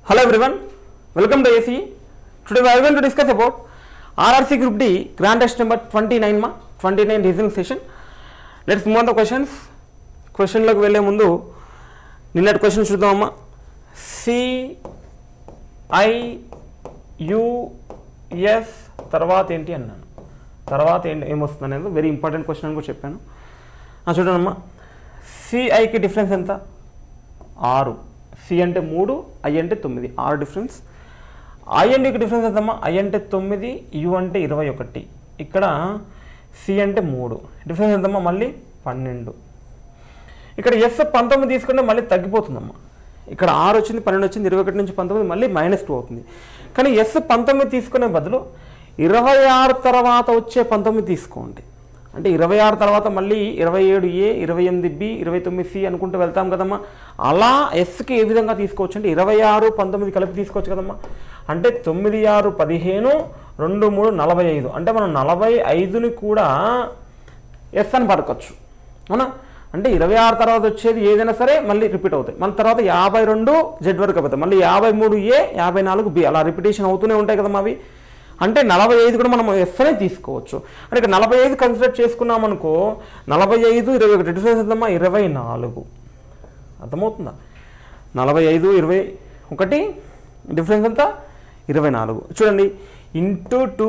Hello everyone, welcome to ACE. Today we are going to discuss about RRC Group D Grand Test number 29 reasoning session. Let's move on the questions. Question loki velle mundu ninnati question chuddamma. C I U S తర్వాత ఏంటి అన్నాను. తర్వాత ఏమొస్తుంది అనేది very important question అని కూడా చెప్పాను. చూడండమ్మా, సిఐకి డిఫరెన్స్ ఎంత? 6. సి అంటే 3, ఐ అంటే 9, 6 డిఫరెన్స్. ఐ అండ్ యూకి డిఫరెన్స్ ఎంతమ్మా? ఐ అంటే 9, యు అంటే 21. ఇక్కడ సి అంటే 3, డిఫరెన్స్ ఎంతమ్మా? మళ్ళీ 12. ఇక్కడ ఎస్ 19 తీసుకుంటే మళ్ళీ తగ్గిపోతుందమ్మా. ఇక్కడ 6 వచ్చింది, 12 వచ్చింది, 21 నుంచి 19 మళ్ళీ -2 అవుతుంది. కానీ ఎస్ 19 తీసుకునే బదులు 26 తర్వాత వచ్చే 19 తీసుకోండి. అంటే 26 తర్వాత మళ్ళీ 27A, 28B, 29C అనుకుంటూ వెళ్తాం కదమ్మా. అలా ఎస్కి ఏ విధంగా తీసుకోవచ్చు అంటే 26, 19 కలిపి తీసుకోవచ్చు కదమ్మా. అంటే 9, 6, 15, 2, 3, 45. అంటే మనం 45ని కూడా ఎస్ అని పడకొచ్చు, అవునా? అంటే 26 తర్వాత వచ్చేది ఏదైనా సరే మళ్ళీ రిపీట్ అవుతాయి. మన తర్వాత 52 జెడ్ వరకు అవుతాయి, మళ్ళీ 53A, 54B అలా రిపిటేషన్ అవుతూనే ఉంటాయి కదమ్మా అవి. అంటే 45 కూడా మనం ఎస్ అనే తీసుకోవచ్చు. అంటే ఇక్కడ 45 కన్సిడర్ చేసుకున్నాం అనుకో, 45, 21 డిఫరెన్స్ ఎంతమ్మా? 24. అర్థమవుతుందా? 45, 21 డిఫరెన్స్ ఎంత? 24. చూడండి, ఇంటూ 2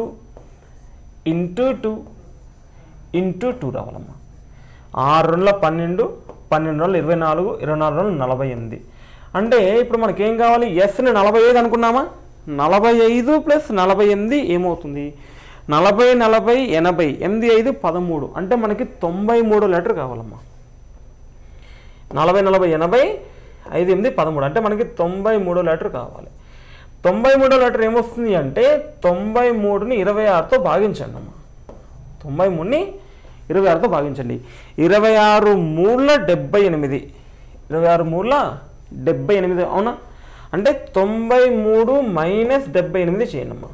రావాలమ్మా. 6 2 12, 12 24, 24 48. అంటే ఇప్పుడు మనకేం కావాలి? ఎస్ని 45 అనుకున్నామా? 45 + 48 ఏమవుతుంది? 40, 40, 80, 8, 5, 13. అంటే మనకి 93 లెటర్ కావాలమ్మా. 40, 40, 80, 5, 8, 13. అంటే మనకి 93 లెటర్ కావాలి. 93 లెటర్ ఏమొస్తుంది అంటే 93ని 26తో భాగించండి అమ్మా. 93ని 26తో భాగించండి. 26 3 78, 26 3 78, అవునా? అంటే 93 - 78 చేయండి అమ్మా.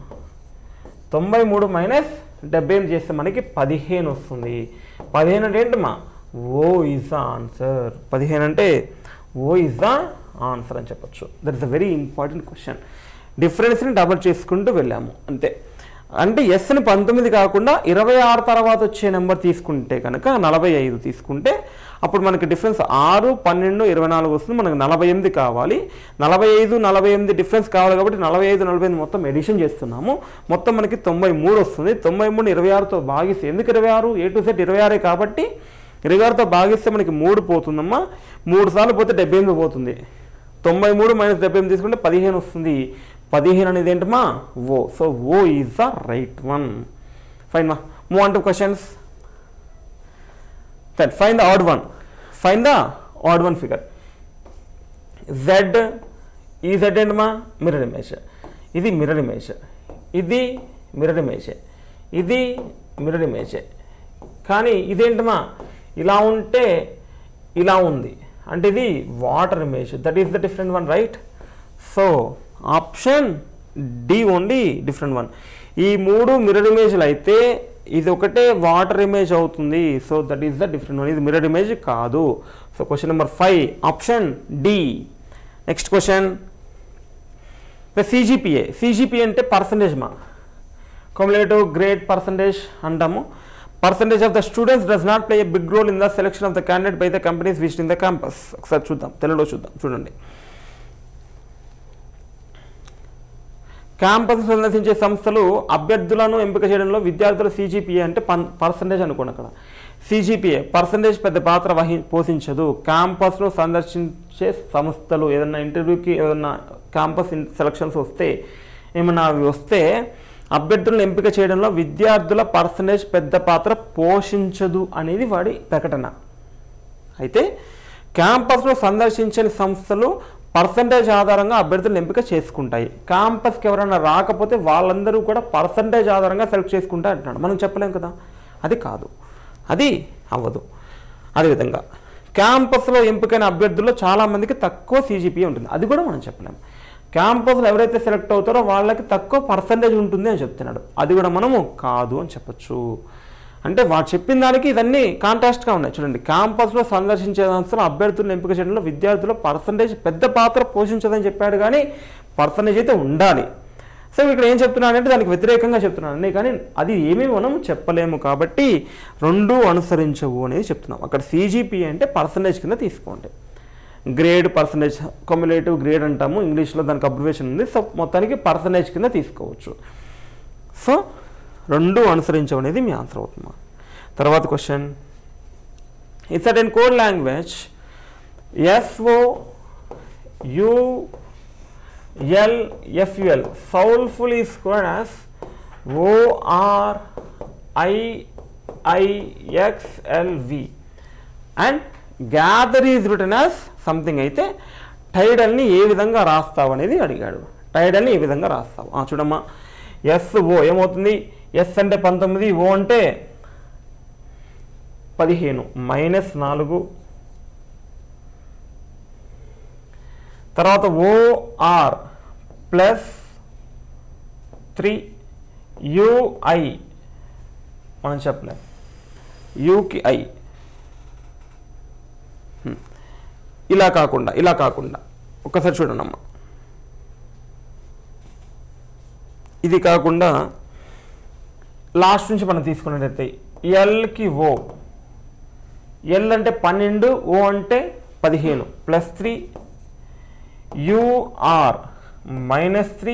93 - 78 చేస్తే మనకి 15 వస్తుంది. 15 అంటే ఏంటమ్మా? ఓ ఈజ్ ద ఆన్సర్. 15 అంటే ఓ ఈజ్ ద ఆన్సర్ అని చెప్పచ్చు. That is a very important question. డిఫరెన్స్ని డబల్ చేసుకుంటూ వెళ్ళాము అంతే. అంటే ఎస్ని 19 కాకుండా 26 తర్వాత వచ్చే నెంబర్ తీసుకుంటే కనుక 45 తీసుకుంటే అప్పుడు మనకి డిఫరెన్స్ 6, 12, 24 వస్తుంది. మనకు 48 కావాలి. 45, 48 డిఫరెన్స్ కావాలి కాబట్టి 45, 48 మొత్తం ఎడిషన్ చేస్తున్నాము. మొత్తం మనకి 93 వస్తుంది. 93ని 26తో భాగిస్తే, ఎందుకు 26? A to Z 26 కాబట్టి 26తో భాగిస్తే మనకి 3 పోతుందమ్మా. 3 సార్లు పోతే 78 పోతుంది. 93 - 78 తీసుకుంటే 15 వస్తుంది. 15 అనేది ఏంటమ్మా? O. So O is the right one. Fine మా. Move on to questions. Find the odd one. Find the odd one figure. Z ఈ Z ఏంటమ్మా? Mirror image. ఇది మిర్రర్ ఇమేజ్, ఇది మిర్రర్ ఇమేజ్, ఇది మిర్రర్ ఇమేజ్. కానీ ఇదేంటమ్మా? ఇలా ఉంటే ఇలా ఉంది అంటే ఇది water image. That is the different one, right? So option D only different one. ఈ 3 మిర్రర్ ఇమేజ్లు అయితే ఇది ఒకటే వాటర్ ఇమేజ్ అవుతుంది. So that is the different one. ఇది మిర్రర్ ఇమేజ్ కాదు. So question number 5 option D. Next question, the CGPA. CGPA అంటే percentage మా, క్యుములేటివ్ గ్రేడ్ పర్సంటేజ్ అంటాము. Percentage of the students does not play a big role in the selection of the candidate by the companies visiting the campus. ఒకసారి చూద్దాం, తెలుగులో చూద్దాం. చూడండి, campus సందర్శించే సంస్థలు అభ్యర్థులను ఎంపిక చేయడంలో విద్యార్థుల సిజిపిఏ అంటే పర్సంటేజ్ అనుకోండి. అక్కడ సిజిపిఏ పర్సంటేజ్ పెద్ద పాత్ర పోషించదు. క్యాంపస్ను సందర్శించే సంస్థలు ఏదన్నా ఇంటర్వ్యూకి, ఏదన్నా క్యాంపస్ సెలక్షన్స్ వస్తే, ఏమన్నా అవి వస్తే అభ్యర్థులను ఎంపిక చేయడంలో విద్యార్థుల పర్సంటేజ్ పెద్ద పాత్ర పోషించదు అనేది వాడి ప్రకటన. అయితే క్యాంపస్ను సందర్శించని సంస్థలు పర్సంటేజ్ ఆధారంగా అభ్యర్థులను ఎంపిక చేసుకుంటాయి. క్యాంపస్కి ఎవరైనా రాకపోతే వాళ్ళందరూ కూడా పర్సంటేజ్ ఆధారంగా సెలెక్ట్ చేసుకుంటా అంటున్నాడు. మనం చెప్పలేం కదా, అది కాదు, అది అవ్వదు. అదేవిధంగా క్యాంపస్లో ఎంపికైన అభ్యర్థుల్లో చాలామందికి తక్కువ సిజిపిఏ ఉంటుంది, అది కూడా మనం చెప్పలేం. క్యాంపస్లో ఎవరైతే సెలెక్ట్ అవుతారో వాళ్ళకి తక్కువ పర్సంటేజ్ ఉంటుంది అని చెప్తున్నాడు, అది కూడా మనము కాదు అని చెప్పచ్చు. అంటే వాడు చెప్పిన దానికి ఇదన్నీ కాంట్రాస్ట్గా ఉన్నాయి. చూడండి, క్యాంపస్లో సందర్శించే సంస్థలు అభ్యర్థులను ఎంపిక చేయడంలో విద్యార్థుల పర్సంటేజ్ పెద్ద పాత్ర పోషించదని చెప్పాడు, కానీ పర్సంటేజ్ అయితే ఉండాలి. సో ఇక్కడ ఏం చెప్తున్నానంటే దానికి వ్యతిరేకంగా చెప్తున్నాను, కానీ అది ఏమీ మనం చెప్పలేము కాబట్టి రెండు అనుసరించవు అనేది చెప్తున్నాం. అక్కడ సిజిపిఏ అంటే పర్సంటేజ్ కింద తీసుకోండి. గ్రేడ్ పర్సంటేజ్, క్యుములేటివ్ గ్రేడ్ అంటాము ఇంగ్లీష్లో, దానికి అబ్రివేషన్ ఉంది. సో మొత్తానికి పర్సంటేజ్ కింద తీసుకోవచ్చు. సో రెండు అనుసరించవు అనేది మీ ఆన్సర్ అవుతుంది. తర్వాత question, in certain code language SOULFUL soulful is called as ORIIXLV and gather is written as something. అయితే టైడల్ని ఏ విధంగా రాస్తావు అనేది అడిగాడు. టైడల్ని ఏ విధంగా రాస్తావు చూడమ్మా. SO ఏమవుతుంది, S అంటే 19, O అంటే 15 -4, తర్వాత OR +3 UI మనం చెప్పలేం, యూకి ఐ. ఇలా కాకుండా ఒక్కసారి చూడండి అమ్మ, ఇది కాకుండా లాస్ట్ నుంచి మనం తీసుకున్నట్టయితే ఎల్కి O, ఎల్ అంటే 12, O అంటే 15 +3 UR -3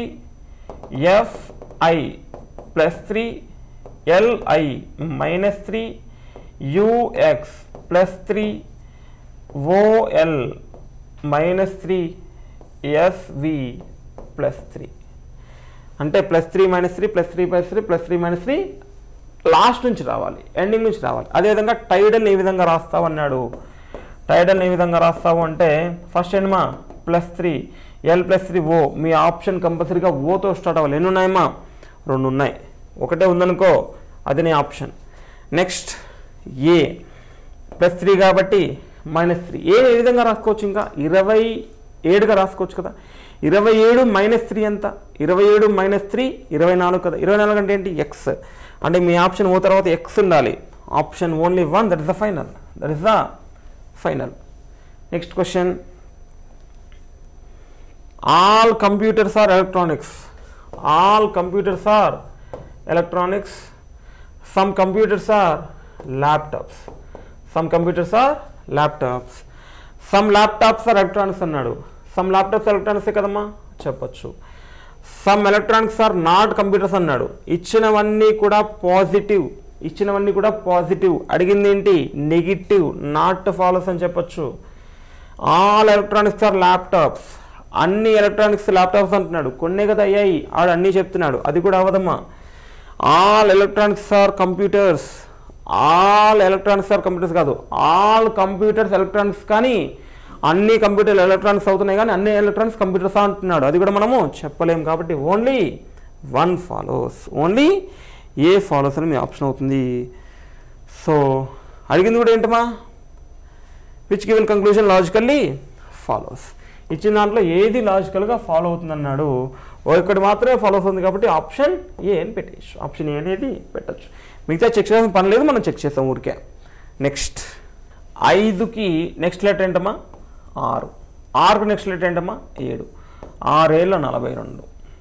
FI +3 LI -3 UX +3 OL -3 SV +3. అంటే +3 -3 +3 +3 +3 -3 లాస్ట్ నుంచి రావాలి, ఎండింగ్ నుంచి రావాలి. అదేవిధంగా టైడల్ని ఏ విధంగా రాస్తావు అన్నాడు. టైడల్ని ఏ విధంగా రాస్తావు అంటే ఫస్ట్ ఏంటమ్మా +3 L +3 O. మీ ఆప్షన్ కంపల్సరీగా ఓతో స్టార్ట్ అవ్వాలి. ఎన్ని ఉన్నాయమ్మా, 2 ఉన్నాయి. ఒకటే ఉందనుకో అది నీ ఆప్షన్. నెక్స్ట్ ఏ +3 కాబట్టి -3. ఏ విధంగా రాసుకోవచ్చు, ఇంకా 27గా రాసుకోవచ్చు కదా. 27 -3 ఎంత, 27 -3 24 కదా. 24 అంటే ఏంటి, ఎక్స్. అంటే మీ ఆప్షన్ ఓ తర్వాత ఎక్స్ ఉండాలి. Option only 1, that is the final. Next question, all computers are electronics. Some computers are laptops. Some laptops are electronics అన్నాడు. Some laptops electronics కదమ్మా చెప్పచ్చు. Some electronics are not computers అన్నాడు. ఇచ్చినవన్నీ కూడా positive. అడిగింది ఏంటి, negative, not follows అని చెప్పచ్చు. All electronics are laptops. అన్ని ఎలక్ట్రానిక్స్ ల్యాప్టాప్స్ అంటున్నాడు. కొన్నే కదా అయ్యాయి, ఆడు అన్నీ చెప్తున్నాడు. అది కూడా అవ్వదమ్మా. All electronics are computers. All electronics are computers కాదు, ఆల్ కంప్యూటర్స్ ఎలక్ట్రానిక్స్. కానీ అన్ని కంప్యూటర్ ఎలక్ట్రానిక్స్ అవుతున్నాయి, కానీ అన్ని ఎలక్ట్రానిక్స్ కంప్యూటర్స్ అంటున్నాడు. అది కూడా మనము చెప్పలేము కాబట్టి only 1 follows. Only A follows అని మీ ఆప్షన్ అవుతుంది. సో అడిగింది కూడా ఏంటమ్మా, which given conclusion logically follows. ఇచ్చిన దాంట్లో ఏది లాజికల్గా ఫాలో అవుతుందన్నాడు. ఒకటి మాత్రమే ఫాలో అవుతుంది కాబట్టి ఆప్షన్ ఏ అని పెట్టేయచ్చు. ఆప్షన్ ఏ అనేది పెట్టచ్చు. మిగతా చెక్ చేయాల్సిన పని లేదు, మనం చెక్ చేస్తాం ఊరికే. నెక్స్ట్ 5కి నెక్స్ట్ లెటర్ ఏంటమ్మా 6. 6కు నెక్స్ట్ లెటర్ ఏంటమ్మా 7. 6 ఏళ్ళ 42.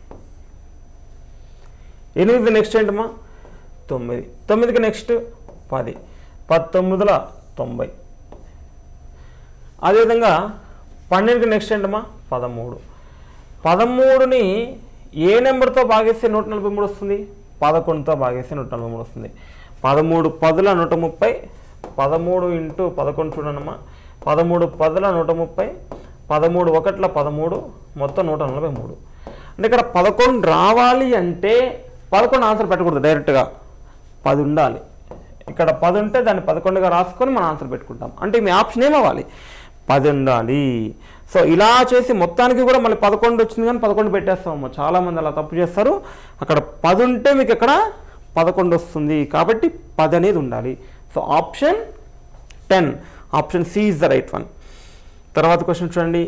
8కి నెక్స్ట్ ఏంటమ్మా 9. 9కి నెక్స్ట్ 10. 19ల 90. అదేవిధంగా 12కి నెక్స్ట్ ఏంటమ్మా 13. 13ని ఏ నెంబర్తో భాగిస్తే 143 వస్తుంది, 11తో భాగిస్తే 143 వస్తుంది. 13 10ల 130. 13 × 11 చూడమ్మా, 13 10ల 130. 13 1ల 13, మొత్తం 143. అంటే ఇక్కడ 11 రావాలి అంటే 11 ఆన్సర్ పెట్టకూడదు, డైరెక్ట్గా 10 ఉండాలి. ఇక్కడ 10 ఉంటే దాన్ని 11గా రాసుకొని మనం ఆన్సర్ పెట్టుకుంటాం. అంటే మీ ఆప్షన్ ఏమవ్వాలి, 10 ఉండాలి. సో ఇలా చేసి మొత్తానికి కూడా మళ్ళీ 11 వచ్చింది కానీ 11 పెట్టేస్తామమ్మా. చాలామంది అలా తప్పు చేస్తారు. అక్కడ 10 ఉంటే మీకు ఇక్కడ 11 వస్తుంది కాబట్టి 10 అనేది ఉండాలి. So option 10, option C is the right one. తర్వాత క్వశ్చన్ చూడండి.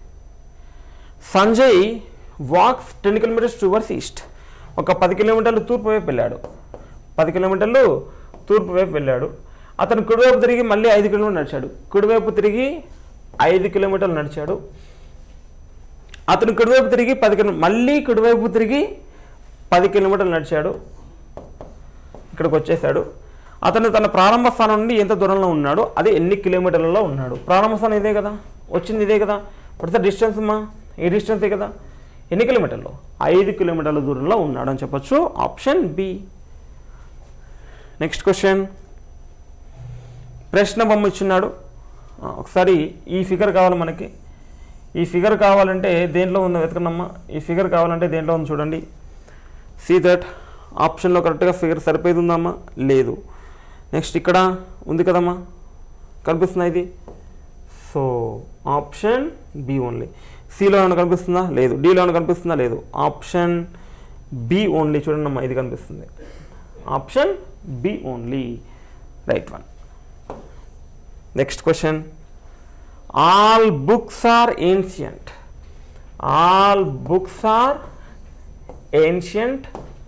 Sanjay walks 10 kilometres towards east. ఒక 10 కిలోమీటర్లు తూర్పు వైపు వెళ్ళాడు. 10 కిలోమీటర్లు తూర్పు వైపు వెళ్ళాడు. అతను కుడివైపు తిరిగి మళ్ళీ 5 కిలోమీటర్లు నడిచాడు. కుడివైపు తిరిగి 5 కిలోమీటర్లు నడిచాడు. అతను కుడివైపు తిరిగి 10 కిలోమీటర్లు, మళ్ళీ కుడివైపు తిరిగి 10 కిలోమీటర్లు నడిచాడు, ఇక్కడికి వచ్చేసాడు. అతను తన ప్రారంభ స్థానం నుండి ఎంత దూరంలో ఉన్నాడు, అది ఎన్ని కిలోమీటర్లలో ఉన్నాడు. ప్రారంభ స్థానం ఇదే కదా, వచ్చింది ఇదే కదా, ఇప్పుడు డిస్టెన్స్ అమ్మా ఈ డిస్టెన్సే కదా, ఎన్ని కిలోమీటర్లు, 5 కిలోమీటర్ల దూరంలో ఉన్నాడు అని చెప్పొచ్చు. Option B. నెక్స్ట్ క్వశ్చన్, ప్రశ్న బొమ్మ ఇచ్చున్నాడు. ఒకసారి ఈ ఫిగర్ కావాలి మనకి. ఈ ఫిగర్ కావాలంటే దేంట్లో ఉందో వెతకనమ్మా. ఈ ఫిగర్ కావాలంటే దేంట్లో ఉంది చూడండి. సీ దట్ ఆప్షన్లో కరెక్ట్గా ఫిగర్ సరిపోయింది ఉందమ్మా, లేదు. నెక్స్ట్ ఇక్కడ ఉంది కదమ్మా, కనిపిస్తుందా ఇది? So option B only. సిలో ఏమైనా కనిపిస్తుందా? లేదు. డిలో ఏమైనా కనిపిస్తుందా? లేదు. Option B only. చూడండి అమ్మా, ఇది కనిపిస్తుంది. Option B only, right one. Next question, all books are ancient. All books are ancient.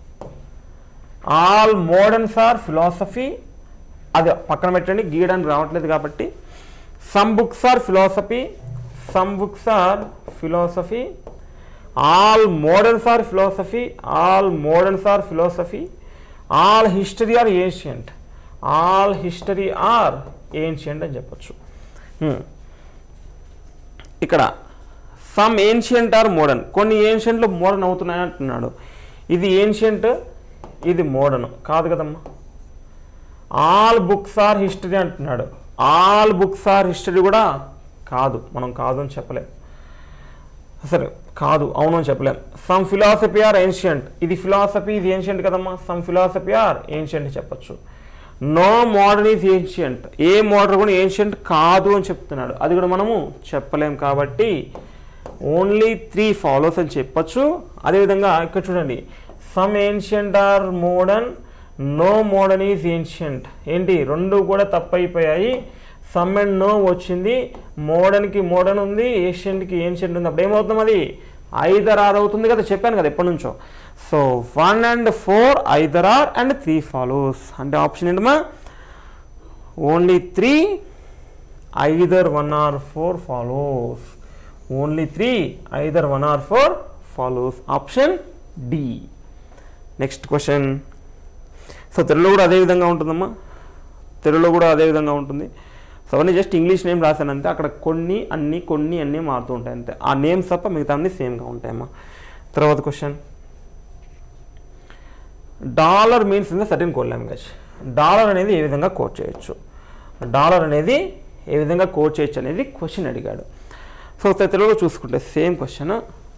All moderns are philosophy. అది పక్కన పెట్టండి, గీయడానికి రావట్లేదు కాబట్టి. Some books are philosophy. Some books are philosophy. All moderns are philosophy. All moderns are philosophy. All history are ancient. All history are ancient అని చెప్పచ్చు. ఇక్కడ some ancient are modern, కొన్ని ఏన్షియంట్లు మోడర్న్ అవుతున్నాయి అంటున్నాడు. ఇది ఏన్షియంట్, ఇది మోడర్న్ కాదు కదమ్మా. ఆల్ బుక్స్ ఆర్ హిస్టరీ అంటున్నాడు. ఆల్ బుక్స్ ఆర్ హిస్టరీ కూడా కాదు, మనం కాదు అని చెప్పలేం. సరే కాదు, అవును అని చెప్పలేం. సమ్ ఫిలాసఫీ ఆర్ ఏన్షియంట్, ఇది ఫిలాసఫీ, ఇది ఏన్షియంట్ కదమ్మా. సమ్ ఫిలాసఫీ ఆర్ ఏన్షియంట్ చెప్పచ్చు. నో మోడర్న్ ఈజ్ ఏన్షియంట్, ఏ మోడర్న్ కూడా ఏన్షియంట్ కాదు అని చెప్తున్నాడు. అది కూడా మనము చెప్పలేం కాబట్టి ఓన్లీ 3 ఫాలోస్ అని చెప్పచ్చు. అదేవిధంగా ఇక్కడ చూడండి, some ancient are modern, no modern is ancient. ఏంటి, రెండు కూడా తప్పైపోయాయి. సమ్ అండ్ నో వచ్చింది, మోడర్న్కి మోడర్న్ ఉంది, ఏన్షియంట్కి ఏన్షియంట్ ఉంది. అప్పుడు ఏమవుతుంది, అది ఐదర్ ఆర్ అవుతుంది కదా, చెప్పాను కదా ఎప్పటి నుంచో. So 1 and 4 either or and 3 follows. అంటే ఆప్షన్ ఏంటమ్మా, only 3 either 1 or 4 follows. Only 3 either 1 or 4 follows. Option D. Next question. So తెలుగులో కూడా అదే విధంగా ఉంటుందమ్మా, తెలుగులో కూడా అదే విధంగా ఉంటుంది. సో అవన్నీ జస్ట్ ఇంగ్లీష్ నేమ్ రాశాను అంతే. అక్కడ కొన్ని అన్నీ మారుతూ ఉంటాయి అంతే. ఆ నేమ్స్ తప్ప మిగతా అన్నీ సేమ్గా ఉంటాయమ్మా. తర్వాత question, dollar means in the certain code language. Dollar అనేది ఏ విధంగా కోడ్ చేయొచ్చు, డాలర్ అనేది ఏ విధంగా కోడ్ చేయొచ్చు అనేది క్వశ్చన్ అడిగాడు. సో తెలుగులో చూసుకుంటే సేమ్ క్వశ్చన్.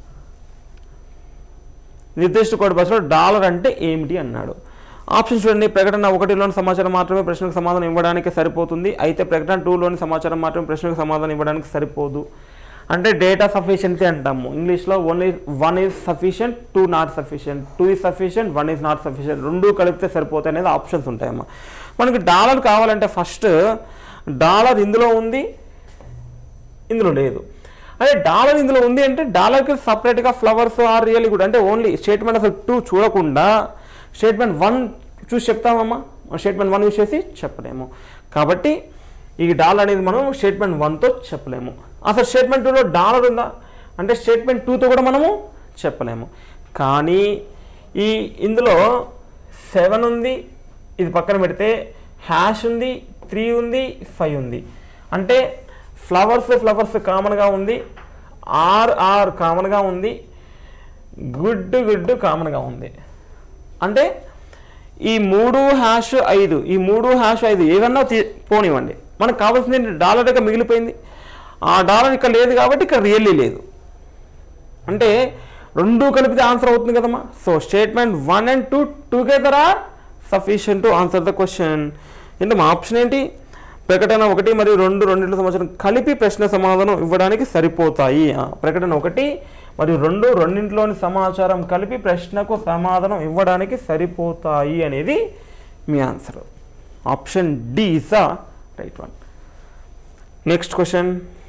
నిర్దిష్ట కోడ్ భాషలో డాలర్ అంటే ఏమిటి అన్నాడు. ఆప్షన్ చూడండి. ప్రకటన 1లోని సమాచారం మాత్రమే ప్రశ్నకు సమాధానం ఇవ్వడానికి సరిపోతుంది. అయితే ప్రకటన 2లోని సమాచారం మాత్రమే ప్రశ్నకు సమాధానం ఇవ్వడానికి సరిపోదు. అంటే డేటా సఫిషియన్సీ అంటాము ఇంగ్లీష్లో. Only 1 is sufficient, 2 not sufficient, 2 is sufficient, 1 is not sufficient, రెండు కలిపితే సరిపోతాయి అనేది ఆప్షన్స్ ఉంటాయమ్మా. మనకి డాలర్ కావాలంటే ఫస్ట్ డాలర్ ఇందులో ఉంది, ఇందులో లేదు. అదే డాలర్ ఇందులో ఉంది అంటే డాలర్కి సపరేట్గా ఫ్లవర్స్ ఆర్ రియల్లీ గుడ్ అంటే ఓన్లీ స్టేట్మెంట్ అసలు 2 చూడకుండా స్టేట్మెంట్ 1 చూసి చెప్తామమ్మా. స్టేట్మెంట్ 1 యూజ్ చేసి చెప్పలేము. కాబట్టి ఈ డాలర్ అనేది మనం స్టేట్మెంట్ 1తో చెప్పలేము. అసలు స్టేట్మెంట్ 2లో డాలర్ ఉందా అంటే స్టేట్మెంట్ 2తో కూడా మనము చెప్పలేము. కానీ ఇందులో 7 ఉంది, ఇది పక్కన పెడితే హ్యాష్ ఉంది, 3 ఉంది, 5 ఉంది. అంటే ఫ్లవర్స్ కామన్గా ఉంది, ఆర్ కామన్గా ఉంది, గుడ్ కామన్గా ఉంది. అంటే ఈ 3-5 ఈ 3-5 ఏదన్నా పోనివ్వండి, మనకు కావాల్సింది డాలర్ దగ్గర మిగిలిపోయింది. ఆ డాలర్ ఇక్కడ లేదు కాబట్టి ఇక్కడ రియల్లీ లేదు. అంటే రెండు కలిపితే ఆన్సర్ అవుతుంది కదమ్మా. So statement 1 and 2 together are sufficient to answer the question. అంటే మా ఆప్షన్ ఏంటి, ప్రకటన 1 మరియు 2 రెండింటి సమాచారం కలిపి ప్రశ్న సమాధానం ఇవ్వడానికి సరిపోతాయి. ప్రకటన 1 మరియు 2 రెండింటిలోని సమాచారం కలిపి ప్రశ్నకు సమాధానం ఇవ్వడానికి సరిపోతాయి అనేది మీ answer. Option D is the right one. Next question,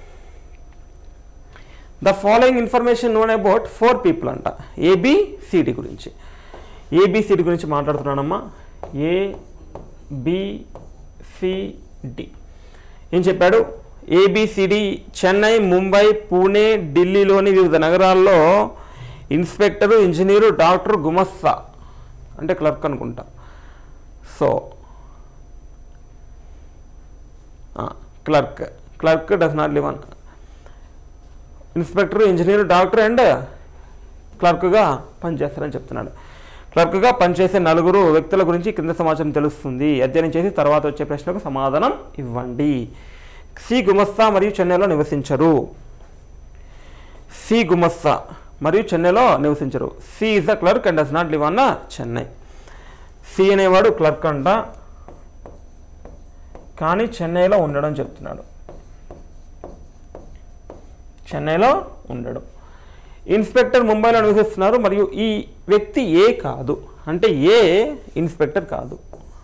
the following information known about 4 people అంట. ఏబిసిడి గురించి, ఏబిసిడి గురించి మాట్లాడుతున్నానమ్మా. ఏబిసిడి ఏం చెప్పాడు, ఏబిసిడి చెన్నై, ముంబై, పూణే, ఢిల్లీలోని వివిధ నగరాల్లో ఇన్స్పెక్టరు, ఇంజనీరు, డాక్టర్, గుమస్తా అంటే క్లర్క్ అనుకుంటా. So clerk does not live on inspector, engineer, doctor and క్లర్క్గా పనిచేస్తారని చెప్తున్నాడు. క్లర్క్గా పనిచేసే 4 వ్యక్తుల గురించి కింద సమాచారం తెలుస్తుంది. అధ్యయనం చేసి తర్వాత వచ్చే ప్రశ్నకు సమాధానం ఇవ్వండి. సి గుమస్తా మరియు చెన్నైలో నివసించరు. సి గుమస్తా మరియు చెన్నైలో నివసించరు. C is the clerk and does not live on Chennai. C అనేవాడు క్లర్క్ అంట, కానీ చెన్నైలో ఉండడం చెప్తున్నాడు. చెన్నైలో ఉండడం. ఇన్స్పెక్టర్ ముంబైలో నివసిస్తున్నారు మరియు ఈ వ్యక్తి ఏ కాదు, అంటే ఏ ఇన్స్పెక్టర్ కాదు.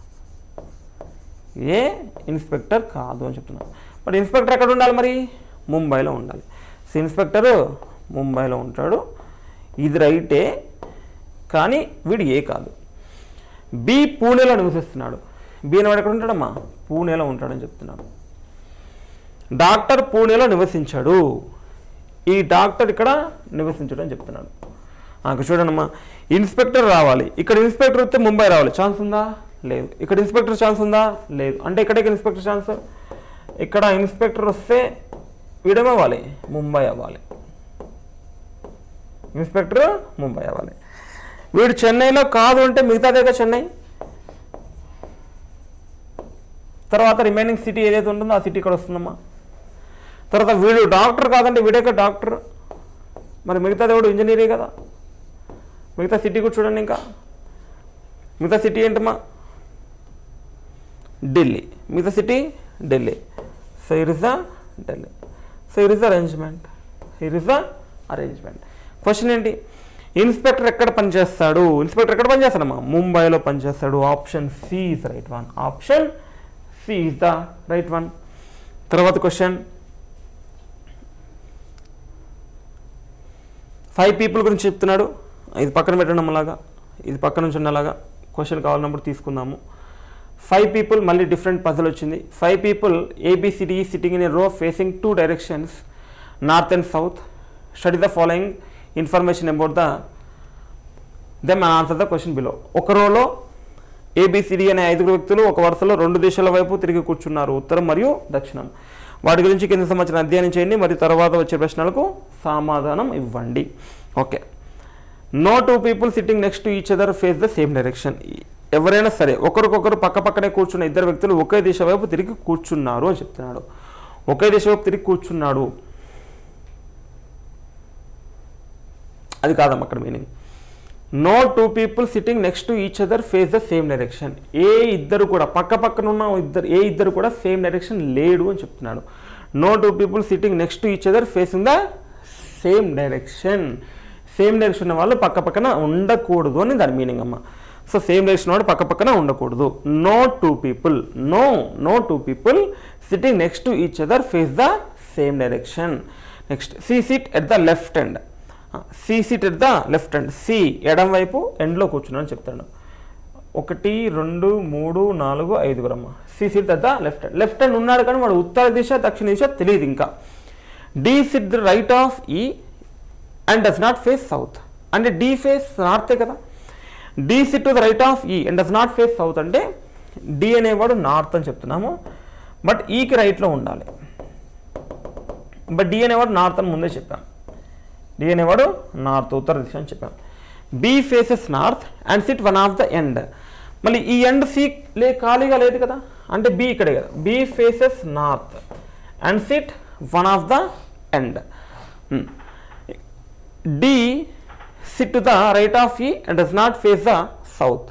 ఏ ఇన్స్పెక్టర్ కాదు అని చెప్తున్నారు. మరి ఇన్స్పెక్టర్ ఎక్కడ ఉండాలి? మరి ముంబైలో ఉండాలి. సో ఇన్స్పెక్టర్ ముంబైలో ఉంటాడు, ఇది రైటే, కానీ వీడు ఏ కాదు. బి పూణేలో నివసిస్తున్నాడు. బి అనేవాడు ఎక్కడ ఉంటాడమ్మా? పూణేలో ఉంటాడని చెప్తున్నాడు. డాక్టర్ పూణేలో నివసించాడు. ఈ డాక్టర్ ఇక్కడ నివసించడం అని చెప్తున్నాడు. నాకు చూడండమ్మా, ఇన్స్పెక్టర్ రావాలి, ఇక్కడ ఇన్స్పెక్టర్ వస్తే ముంబై రావాలి, ఛాన్స్ ఉందా? లేదు. ఇక్కడ ఇన్స్పెక్టర్ ఛాన్స్ ఉందా? లేదు. అంటే ఇక్కడ ఇన్స్పెక్టర్ ఛాన్స్, ఇక్కడ ఇన్స్పెక్టర్ వస్తే వీడేమవ్వాలి? ముంబై అవ్వాలి. ఇన్స్పెక్టర్ ముంబై అవ్వాలి. వీడు చెన్నైలో కాదు అంటే మిగతాదేగా చెన్నై. తర్వాత రిమైనింగ్ సిటీ ఏదైతే ఉంటుందో ఆ సిటీ ఇక్కడ వస్తుందమ్మా. తర్వాత వీడు డాక్టర్ కాదంటే వీడేక డాక్టర్, మరి మిగతాది ఎవడు? ఇంజనీరే కదా. మిగతా సిటీ కూడా చూడండి. ఇంకా మిగతా సిటీ ఏంటమ్మా? ఢిల్లీ. మిగతా city Delhi. So here is the Delhi. So here is the arrangement. Here is the arrangement. Question ఏంటి? ఇన్స్పెక్టర్ ఎక్కడ పనిచేస్తాడు? ఇన్స్పెక్టర్ ఎక్కడ పనిచేస్తాడమ్మా? ముంబైలో పనిచేస్తాడు. Option C is right one. Option C is the right one. తర్వాత క్వశ్చన్ 5 people గురించి చెప్తున్నాడు. ఇది పక్కన పెట్టండి అలాగా, ఇది పక్కన నుంచి ఉన్నలాగా. క్వశ్చన్ కావాలన్నప్పుడు తీసుకుందాము. 5 people, మళ్ళీ డిఫరెంట్ పజిల్ వచ్చింది. 5 people ABCD sitting in a row facing 2 directions, north and south. Study the following information about them and answer the question below. ఒక రోలో ABCD అనే 5 వ్యక్తులు ఒక వరుసలో 2 దిశల వైపు తిరిగి కూర్చున్నారు, ఉత్తరం మరియు దక్షిణం. వాటి గురించి కింద సంబంధించిన అధ్యయనం చేయండి మరియు తర్వాత వచ్చే ప్రశ్నలకు సమాధానం ఇవ్వండి. Okay. No 2 people sitting next to each other face the same direction. ఎవరైనా సరే ఒకరికొకరు పక్క పక్కనే కూర్చున్న 2 వ్యక్తులు ఒకే దిశ వైపు తిరిగి కూర్చున్నారు అని చెప్తున్నాడు. ఒకే దిశ వైపు తిరిగి కూర్చున్నాడు అది కాదమ్మా అక్కడ meaning. No 2 people sitting next to each other face the same direction. ఇద్దరు కూడా పక్క పక్కన ఉన్న ఇద్దరు కూడా సేమ్ డైరెక్షన్ లేడు అని చెప్తున్నాడు. No 2 people sitting next to each other facing the same direction. Same direction ఉన్న వాళ్ళు పక్క పక్కన ఉండకూడదు అని దాని మీనింగ్ అమ్మ. సో సేమ్ డైరెక్షన్ వాడు పక్క పక్కన ఉండకూడదు. No 2 people, no 2 people sitting next to each other face the same direction. Next C sit at the left hand. C sit at the left hand. C ఎడం వైపు ఎండ్లో కూర్చున్నాను చెప్తాడు. 1 2 3 4 5 అమ్మ. C sit at the left hand. Left hand ఉన్నాడు కానీ వాడు ఉత్తర దిశ దక్షిణ దిశ తెలియదు ఇంకా. D sit the right of E and does not face south. అంటే డి ఫేస్ నార్తే కదా. D sit to the right of E and does not face south అంటే డి అనేవాడు నార్త్ అని చెప్తున్నాము, బట్ ఈకి రైట్లో ఉండాలి. బట్ డి అనేవాడు నార్త్ అని ముందే చెప్పాం. డి అనేవాడు నార్త్ ఉత్తర దిశ అని చెప్పాం. B faces north and sit one of the end. మళ్ళీ ఈ ఎండ్ సి ఖాళీగా లేదు కదా, అంటే బి ఇక్కడే కదా. B faces north and sit one of the end. D sit to the right of E and does not face the south.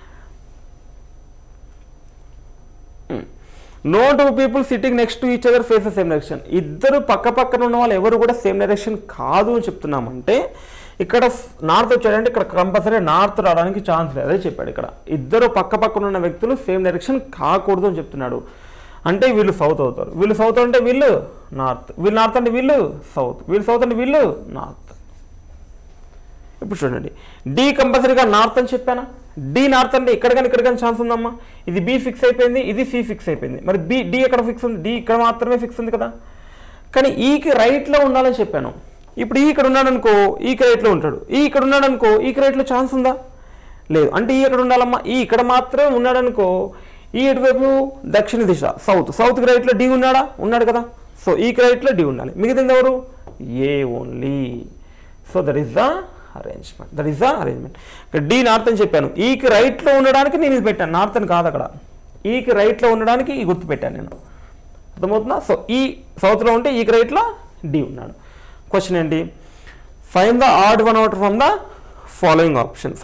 No 2 people sitting next to each other face the same direction. ఇద్దరు పక్క పక్కన ఉన్న వాళ్ళు ఎవరు కూడా same direction కాదు అని చెప్తున్నామంటే ఇక్కడ నార్త్ వచ్చాడంటే ఇక్కడ కంపల్సరీ నార్త్ రావడానికి ఛాన్స్ లేదు అదే చెప్పాడు. ఇక్కడ ఇద్దరు పక్క పక్కన ఉన్న వ్యక్తులు సేమ్ డైరెక్షన్ కాకూడదు అని చెప్తున్నాడు. అంటే వీళ్ళు సౌత్ అవుతారు, వీళ్ళు సౌత్ అంటే వీళ్ళు నార్త్, వీళ్ళు నార్త్ అంటే వీళ్ళు సౌత్, వీళ్ళు సౌత్ అంటే వీళ్ళు నార్త్. ఇప్పుడు చూడండి, డి కంపల్సరీగా నార్త్ అని చెప్పానా? డి నార్త్ అంటే ఇక్కడ కానీ ఛాన్స్ ఉందమ్మా. ఇది బి ఫిక్స్ అయిపోయింది, ఇది సి ఫిక్స్ అయిపోయింది. మరి డి ఎక్కడ ఫిక్స్ ఉంది? డి ఇక్కడ మాత్రమే ఫిక్స్ ఉంది కదా. కానీ ఈకి రైట్లో ఉండాలని చెప్పాను. ఇప్పుడు ఈ ఇక్కడ ఉన్నాడు అనుకో, ఈకి రైట్లో ఉంటాడు. ఈ ఇక్కడ ఉన్నాడు అనుకో, ఈకి రైట్లో ఛాన్స్ ఉందా? లేదు. అంటే ఈ ఎక్కడ ఉండాలమ్మా? ఈ ఇక్కడ మాత్రమే ఉన్నాడు అనుకో, ఈ ఎటువైపు దక్షిణ దిశ సౌత్కి రైట్లో డి ఉన్నాడా? ఉన్నాడు కదా. సో ఈకి రైట్లో డి ఉండాలి. మిగతాది ఎవరు? A only. So that is the arrangement. ఇక్కడ డి నార్త్ అని చెప్పాను. ఈకి రైట్లో ఉండడానికి నేను ఇది పెట్టాను, నార్త్ అని కాదు అక్కడ. ఈకి రైట్లో ఉండడానికి ఈ గుర్తు పెట్టాను నేను. అర్థమవుతుందా? సో ఈ సౌత్లో ఉంటే ఈకి రైట్లో డి ఉన్నాడు. క్వశ్చన్ ఏంటి? Find the odd one out from the following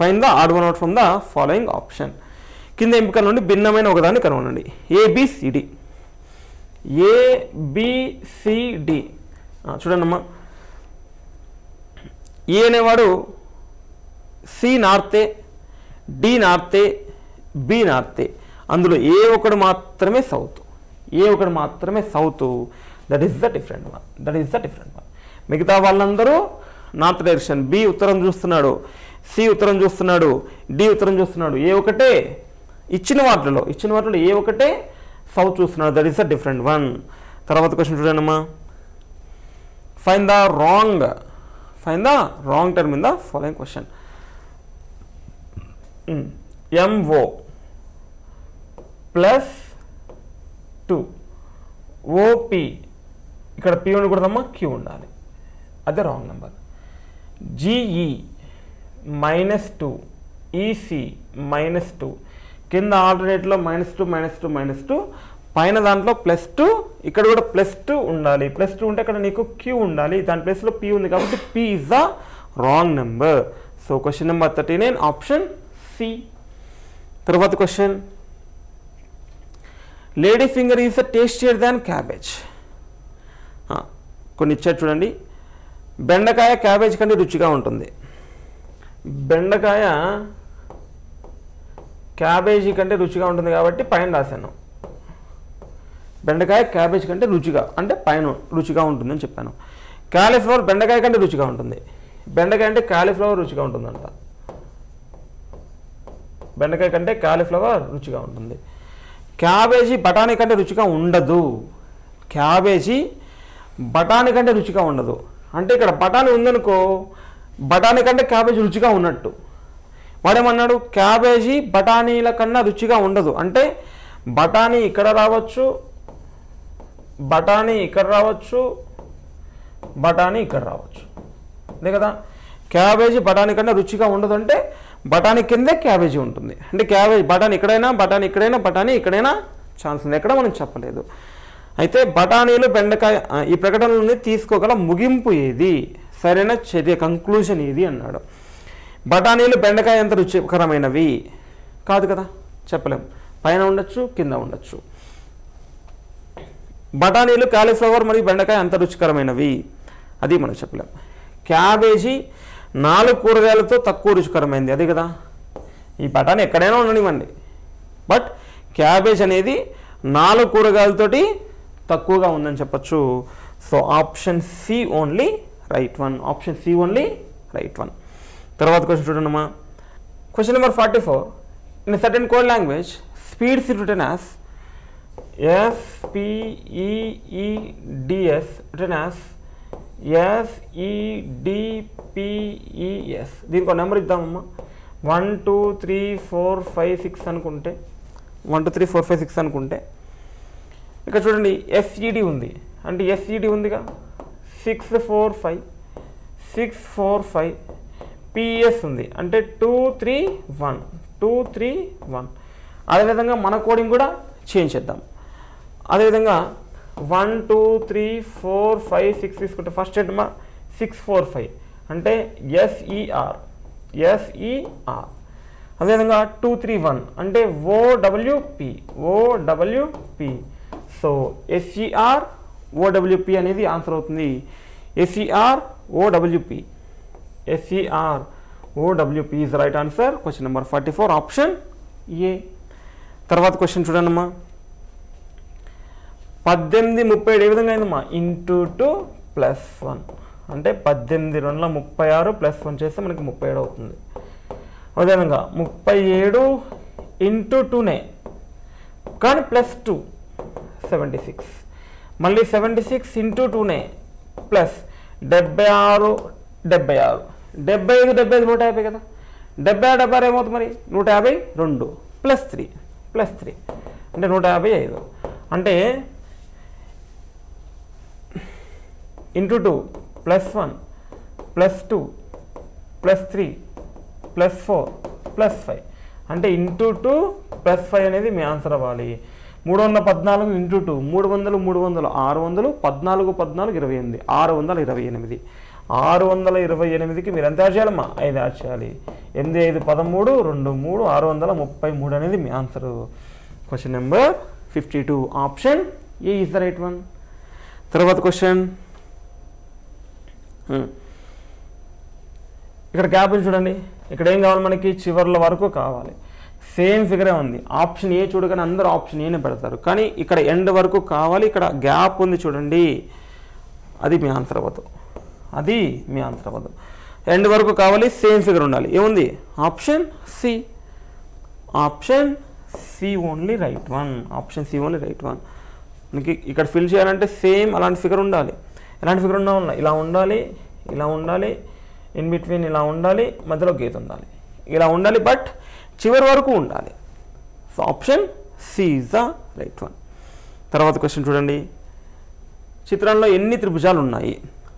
option. కింద ఎంపికల నుండి భిన్నమైన ఒకదాన్ని కనుగొనండి. ఏబిసిడి. చూడండి అమ్మా, ఏ అనేవాడు సి నార్తే, డి నార్తే, బి నార్తే. అందులో ఏ ఒకటి మాత్రమే south. That is the different one. మిగతా వాళ్ళందరూ నార్త్ డైరెక్షన్. బి ఉత్తరం చూస్తున్నాడు, సి ఉత్తరం చూస్తున్నాడు, డి ఉత్తరం చూస్తున్నాడు. ఏ ఒకటే ఇచ్చిన వాటిలో ఏ ఒకటే సౌత్ చూస్తున్నాడు. That is the different one. తర్వాత క్వశ్చన్ చూడండమ్మా. Find the wrong term in the following question. MO +2 OP. ఇక్కడ P ఉండకూడదమ్మా, Q ఉండాలి. అదే రాంగ్ నెంబర్. GE -2 EC -2. కింద ఆల్టర్నేట్లో -2 పైన దాంట్లో +2, ఇక్కడ కూడా +2 ఉండాలి. +2 ఉంటే ఇక్కడ నీకు Q ఉండాలి. దాని ప్లేస్లో P ఉంది కాబట్టి P is the wrong number. So question number 39 option C. తర్వాత question, lady finger is tastier than cabbage. కొన్ని ఇచ్చారు చూడండి. బెండకాయ క్యాబేజ్ కంటే రుచిగా ఉంటుంది. బెండకాయ క్యాబేజీ కంటే రుచిగా ఉంటుంది కాబట్టి పైన రాశాను. బెండకాయ క్యాబేజ్ కంటే రుచిగా అంటే పైన రుచిగా ఉంటుందని చెప్పాను. కాలీఫ్లవర్ బెండకాయ కంటే రుచిగా ఉంటుంది. బెండకాయ అంటే కాలీఫ్లవర్ రుచిగా ఉంటుందంట. బెండకాయ కంటే కాలీఫ్లవర్ రుచిగా ఉంటుంది. క్యాబేజీ బఠానీ కంటే రుచిగా ఉండదు. అంటే ఇక్కడ బఠానీ ఉందనుకో, బఠానీ కంటే క్యాబేజీ రుచిగా ఉన్నట్టు. వాడేమన్నాడు? క్యాబేజీ బఠానీల కన్నా రుచిగా ఉండదు. అంటే బఠానీ ఇక్కడ రావచ్చు, బఠానీ ఇక్కడ రావచ్చు, అంతే కదా. క్యాబేజీ బఠానీ కన్నా రుచిగా ఉండదు అంటే బఠానీ కిందే క్యాబేజీ ఉంటుంది. అంటే బఠానీ ఇక్కడైనా ఛాన్స్ ఉంది. ఎక్కడ మనం చెప్పలేదు. అయితే బఠానీలు బెండకాయ ఈ ప్రకటన నుండి తీసుకోగల ముగింపు ఏది? సరైన చర్య కంక్లూజన్ ఏది అన్నాడు. బఠానీలు బెండకాయ ఎంత రుచికరమైనవి కాదు కదా, చెప్పలేం. పైన ఉండొచ్చు, కింద ఉండొచ్చు. బఠానీలు కాలీఫ్లవర్ మరియు బెండకాయ అంత రుచికరమైనవి అది మనం చెప్పలేం. క్యాబేజీ 4 కూరగాయలతో తక్కువ రుచికరమైంది అదే కదా. ఈ బఠానీ ఎక్కడైనా ఉండనివ్వండి, బట్ క్యాబేజ్ అనేది 4 కూరగాయలతోటి తక్కువగా ఉందని చెప్పచ్చు. So option C only right one. తర్వాత క్వశ్చన్ చూడండి. Question number 44. In certain code language speeds is written as SPEEDS written as SEDPES. దీనికి ఒక నెంబర్ ఇద్దామమ్మా. 1 2 3 4 5 6 అనుకుంటే 1 2 3 4 5 6 అనుకుంటే ఇక్కడ చూడండి SED ఉంది. అంటే SED ఉందిగా 6 4 5 PS ఉంది. అంటే 2 3 1. అదేవిధంగా మన కోడింగ్ కూడా చేంజ్ చేద్దాం. అదేవిధంగా 1 2 3 4 5 6 తీసుకుంటే ఫస్ట్ ఏంటమ్మా 6 4 5 అంటే SER. అదేవిధంగా 2 3 1 అంటే OWP. సో SER OWP అనేది ఆన్సర్ అవుతుంది. SER OWP is right answer. Question number 44 option A. తర్వాత క్వశ్చన్ చూడండమ్మా. 18 37 ఏ విధంగా అయిందమ్మా? ఇంటూ 2 + 1 అంటే 18 2 36 + 1 చేస్తే మనకి 37 అవుతుంది. అదేవిధంగా 37 ఇంటూ 2నే కానీ ప్లస్ 2 76, మళ్ళీ 76 ఇంటూ 2నే ప్లస్ 76 75 75 150 కదా, 76 ఏమవుతుంది మరి 152 ప్లస్ 3 అంటే 155 అంటే into 2 plus 1 plus 2 plus 3 plus 4 plus 5 అంటే ఇంటూ 2 ప్లస్ 5 అనేది మీ ఆన్సర్ అవ్వాలి. 314 ఇంటూ 2 300 600 14 28 628 628కి మీరు ఎంత యాడ్ చేయాలమ్మా 5 యాడ్ చేయాలి. 8 5 13 2 3 633 అనేది మీ answer. Question number 52 option A is the right one. తర్వాత క్వశ్చన్ ఇక్కడ గ్యాప్ చూడండి. ఇక్కడ ఏం కావాలి మనకి చివర్ల వరకు కావాలి. సేమ్ ఫిగరే ఉంది. ఆప్షన్ ఏ చూడగానే అందరూ ఆప్షన్ ఏనే పెడతారు కానీ ఇక్కడ ఎండ్ వరకు కావాలి. ఇక్కడ గ్యాప్ ఉంది చూడండి, అది మీ ఆన్సర్ అవ్వదు. ఎండ్ వరకు కావాలి, సేమ్ ఫిగర్ ఉండాలి. ఏముంది option C only right one. మనకి ఇక్కడ ఫిల్ చేయాలంటే సేమ్ అలాంటి ఫిగర్ ఉండాలి. ఎలాంటి ఫిగర్ ఇలా ఉండాలి, ఇన్ బిట్వీన్ ఇలా ఉండాలి, మధ్యలో గీత ఉండాలి, ఇలా ఉండాలి, బట్ చివరి వరకు ఉండాలి. So option C is the right one. తర్వాత క్వశ్చన్ చూడండి. చిత్రంలో ఎన్ని త్రిభుజాలు ఉన్నాయి?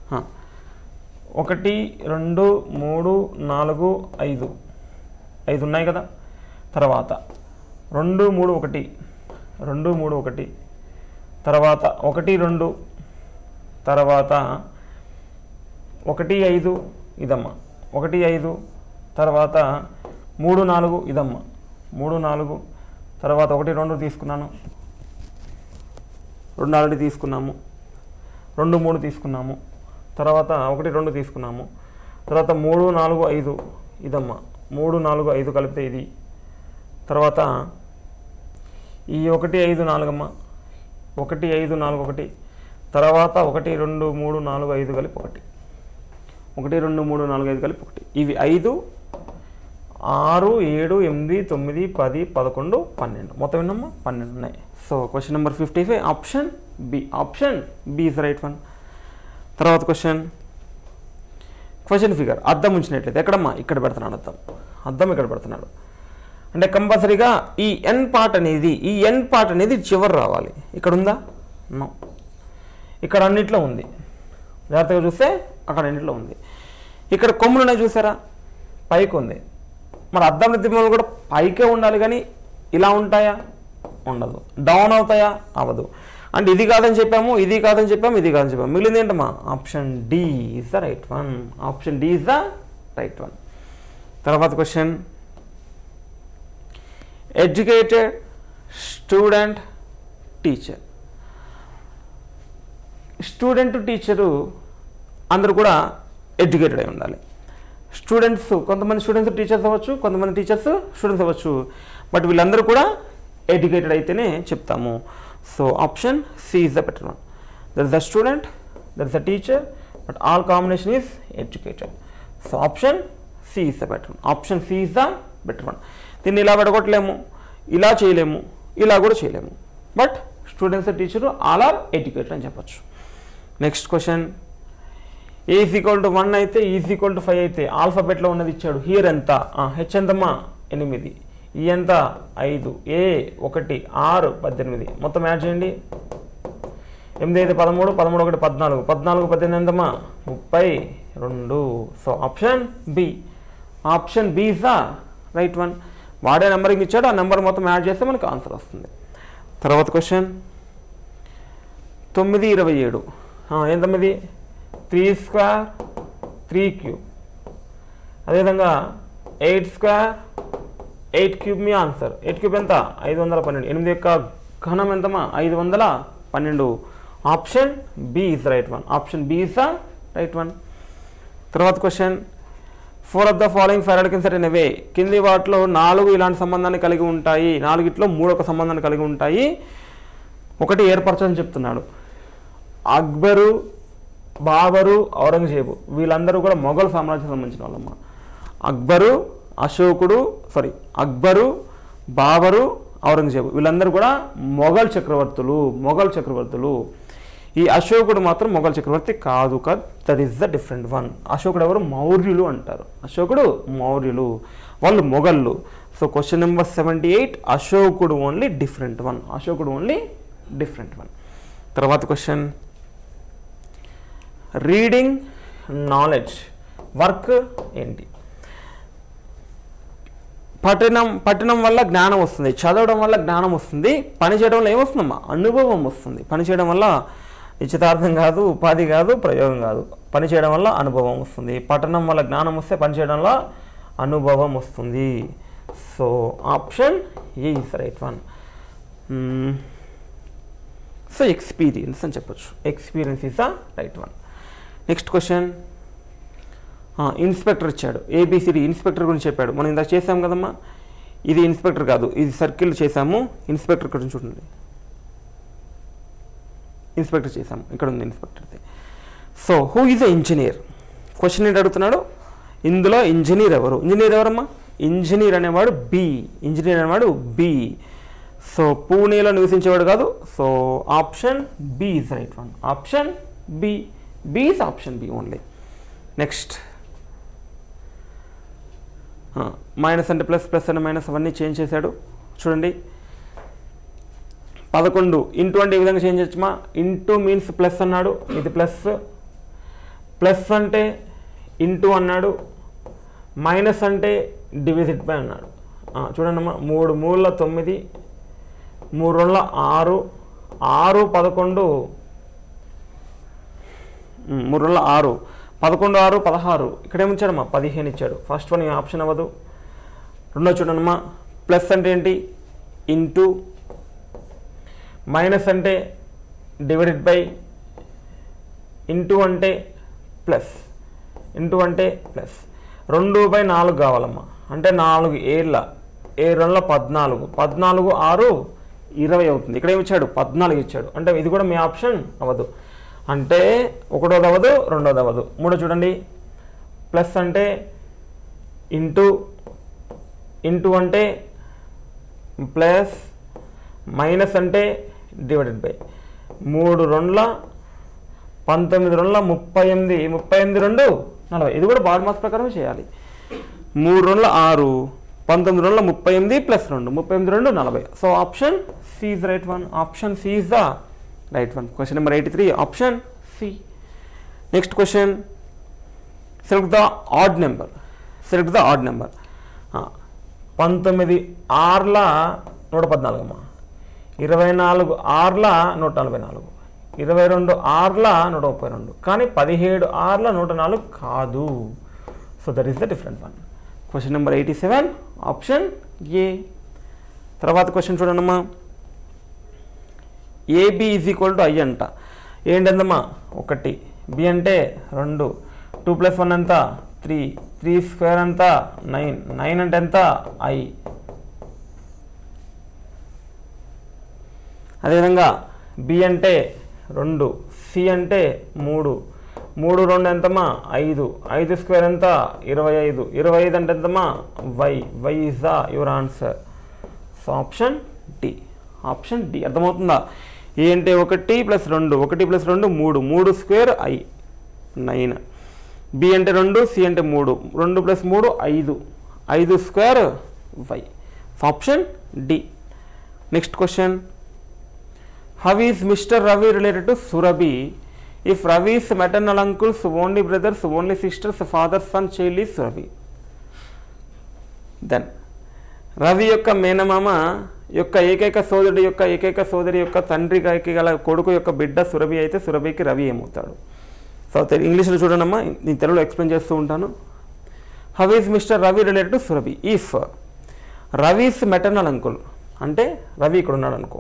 1 2 3 4 5 ఉన్నాయి కదా. తర్వాత 2 3 1 తర్వాత 1 2 తర్వాత 1 5 ఇదమ్మా 1 5 తర్వాత 3 4 ఇదమ్మా 3 4 తర్వాత 1 2 తీసుకున్నాను, 2 ఆల్రెడీ తీసుకున్నాము, 2 3 తీసుకున్నాము, తర్వాత 1 2 తీసుకున్నాము, తర్వాత 3 4 5 ఇదమ్మా 3 4 5 కలిపితే ఇది, తర్వాత ఈ 1 5 4 అమ్మా 1 5 4 1, తర్వాత 1 2 3 4 5 కలిపి 1 2 3 4 5 కలిపి 1, ఇవి 5 6 7 8 9 10 11 12 మొత్తం ఎన్నమ్మా 12 ఉన్నాయి. So question number 55 option B is right one. తర్వాత క్వశ్చన్ ఫిగర్ అద్దం ఉంచినట్లయితే ఎక్కడమ్మా ఇక్కడ పెడుతున్నాడు అద్దం ఇక్కడ పెడుతున్నాడు అంటే కంపల్సరీగా ఈ ఎన్ పార్ట్ అనేది చివరి రావాలి. ఇక్కడ ఉందా? నో. ఇక్కడ అన్నిట్లో ఉంది, జాగ్రత్తగా చూస్తే అక్కడ అన్నిట్లో ఉంది. ఇక్కడ కొమ్ములు ఉన్నాయి చూసారా, పైకి ఉంది. మరి అద్దం దిమ్మలు కూడా పైకే ఉండాలి కానీ ఇలా ఉంటాయా? ఉండదు. డౌన్ అవుతాయా? అవ్వదు. అంటే ఇది కాదని చెప్పాము, ఇది కాదని చెప్పాము, మిగిలింది ఏంటమ్మా? Option D is the right one. తర్వాత question educated student teacher. Student teacher అందరూ కూడా ఎడ్యుకేటెడ్ అయి ఉండాలి. స్టూడెంట్స్ కొంతమంది స్టూడెంట్స్ టీచర్స్ అవ్వచ్చు, కొంతమంది టీచర్స్ స్టూడెంట్స్ అవ్వచ్చు, బట్ వీళ్ళందరూ కూడా ఎడ్యుకేటెడ్ అయితేనే చెప్తాము. So option C is the better one. That is the student, that is the teacher, but all combination is educated. So option C is the better one. దీన్ని ఇలా పెడగొట్టలేము, ఇలా చేయలేము, ఇలా కూడా చేయలేము, but students teacher all are educated అని చెప్పచ్చు. Next question A is equal to 1 అయితే ఈ ఈజ్ ఈక్వల్ టు 5 అయితే ఆల్ఫాబెట్లో ఉన్నది ఇచ్చాడు. హియర్ ఎంత? హెచ్ ఎంతమ్మా? 8, ఈ ఎంత? 5, ఏ 1 6 18 మొత్తం యాడ్ చేయండి. 8 5 13 13 1 14 14 18 ఎంతమ్మా? 32. So option B is the right one. వాడే నెంబరింగ్ ఇచ్చాడు, ఆ నెంబర్ మొత్తం యాడ్ చేస్తే మనకు ఆన్సర్ వస్తుంది. తర్వాత క్వశ్చన్ 9 27 ఏం 9? 3 స్క్వేర్ 3 క్యూబ్. అదేవిధంగా 8 స్క్వేర్ 8 క్యూబ్ మీ ఆన్సర్. 8 క్యూబ్ ఎంత? 512. 8 యొక్క ఘనం ఎంతమా? 512. Option B is right one. తర్వాత question 4 of the following fared can set in a way. కింది వాటిలో 4 ఇలాంటి సంబంధాన్ని కలిగి ఉంటాయి, 4 3 ఒక సంబంధాన్ని కలిగి ఉంటాయి, ఒకటి ఏర్పరచని చెప్తున్నాడు. అక్బరు, బాబరు, ఔరంగజేబు వీళ్ళందరూ కూడా మొఘల్ సామ్రాజ్యం సంబంధించిన వాళ్ళమ్మ. అక్బరు, అశోకుడు అక్బరు, బాబరు, ఔరంగజేబు వీళ్ళందరూ కూడా మొఘల్ చక్రవర్తులు. ఈ అశోకుడు మాత్రం మొఘల్ చక్రవర్తి కాదు. That is the different one. అశోకుడు ఎవరు? మౌర్యులు అంటారు. అశోకుడు మౌర్యులు, వాళ్ళు మొఘళ్ళు. సో క్వశ్చన్ నెంబర్ 78 అశోకుడు ఓన్లీ డిఫరెంట్ వన్. తర్వాత క్వశ్చన్, రీడింగ్ నాలెడ్జ్ వర్క్ ఏంటి? పఠనం వల్ల జ్ఞానం వస్తుంది, చదవడం వల్ల జ్ఞానం వస్తుంది, పని చేయడం వల్ల ఏమొస్తుందమ్మా? అనుభవం వస్తుంది. పని చేయడం వల్ల నిశ్చితార్థం కాదు, ఉపాధి కాదు, ప్రయోగం కాదు. పని చేయడం వల్ల అనుభవం వస్తుంది. పఠనం వల్ల జ్ఞానం వస్తే పని చేయడం వల్ల అనుభవం వస్తుంది. So option A is right one. So experience అని చెప్పొచ్చు. Experience is the right one. Next question, inspector ఇచ్చాడు. ఏబిసిడి ఇన్స్పెక్టర్ గురించి చెప్పాడు. మనం ఇందాక చేసాం కదమ్మా. ఇది ఇన్స్పెక్టర్ కాదు, ఇది సర్కిల్ చేసాము. ఇన్స్పెక్టర్ గురించి చూడండి. ఇన్స్పెక్టర్ చేసాము, ఇక్కడ ఉంది ఇన్స్పెక్టర్ది. So who is a engineer? Question ఏంటి అడుగుతున్నాడు? ఇందులో ఇంజనీర్ ఎవరమ్మా? ఇంజనీర్ అనేవాడు బి. సో పూణేలో నివసించేవాడు కాదు. So option B is right one. Option B is option B only. Next, minus అంటే ప్లస్, ప్లస్ అంటే మైనస్ అవన్నీ చేంజ్ చేశాడు. చూడండి, 11 ఇంటూ అంటే ఈ విధంగా చేంజ్ చేయొచ్చుమా. ఇంటూ మీన్స్ ప్లస్ అన్నాడు, ఇది ప్లస్. ప్లస్ అంటే ఇంటూ అన్నాడు. మైనస్ అంటే డివిజిట్ బై అన్నాడు. చూడండి అమ్మా, 3 మూల 9, 3 2 6, 6 11, 3 2 6, 11 6 16. ఇక్కడ ఏమిచ్చాడమ్మా? 15 ఇచ్చాడు. ఫస్ట్ వన్ ఆప్షన్ అవ్వదు. రెండో చూడండమ్మా, ప్లస్ అంటే ఏంటి? ఇంటూ. మైనస్ అంటే డివైడెడ్ బై. ఇంటూ అంటే ప్లస్. 2/4 కావాలమ్మా. అంటే 4 ఏళ్ళ 7 14, 14 6 20 అవుతుంది. ఇక్కడ ఏమి ఇచ్చాడు? 14 ఇచ్చాడు. అంటే ఇది కూడా మీ ఆప్షన్ అవ్వదు. అంటే ఒకటోది అవ్వదు, రెండోది అవ్వదు. మూడో చూడండి, ప్లస్ అంటే ఇంటూ అంటే ప్లస్, మైనస్ అంటే డివైడెడ్ బై. 3 2 19 2 38, 38 2 40. ఇది కూడా బాడ్ మార్క్స్ ప్రకారం చేయాలి. 3 2 6, 19 2 38 plus 2, 38 2 40. So option C is right one. Option C is the right one. Question number 83 option C. Next question, select the odd number. 19 6ల 114 అమ్మా. 24 6ల 144, 22 6ల 132. కానీ 17 6ల 104 కాదు. So that is the different one. Question number 87 option A. తర్వాత question చూడండమ్మా, A B is equal to I అంట. ఏంటందమ్మా? 1. B అంటే 2. 2 + 1 ఎంత? 3. 3 స్క్వేర్ ఎంత? 9. 9 అంటే ఎంత? ఐ. అదేవిధంగా బి అంటే 2, సి అంటే 3. 3 2 ఎంతమ్మా? 5. 5 స్క్వేర్ ఎంత? 25. 25 అంటే ఎంతమ్మా? Y. Y is the your answer. So option D. Option D. అర్థమవుతుందా? ఏ అంటే 1 + 2, 1 + 2 3. 3 స్క్వేర్ ఐ 9. బి అంటే 2, సి అంటే 3. 2 + 3 5. 5 square Y. Option D. Next question, how is Mister Ravi related to Surabhi? If Ravi's maternal uncles, only brothers, only sisters, father son child is Surabhi, then Ravi యొక్క మేనమామ యొక్క ఏకైక సోదరి యొక్క తండ్రికి గల కొడుకు యొక్క బిడ్డ సురభి అయితే సురభికి రవి ఏమవుతాడు? సో ఇంగ్లీష్లో చూడండమ్మా, నేను తెలుగులో ఎక్స్ప్లెయిన్ చేస్తూ ఉంటాను. How is Mister Ravi related to Surabhi? If Ravi's maternal uncle అంటే రవి ఇక్కడ ఉన్నాడు అనుకో.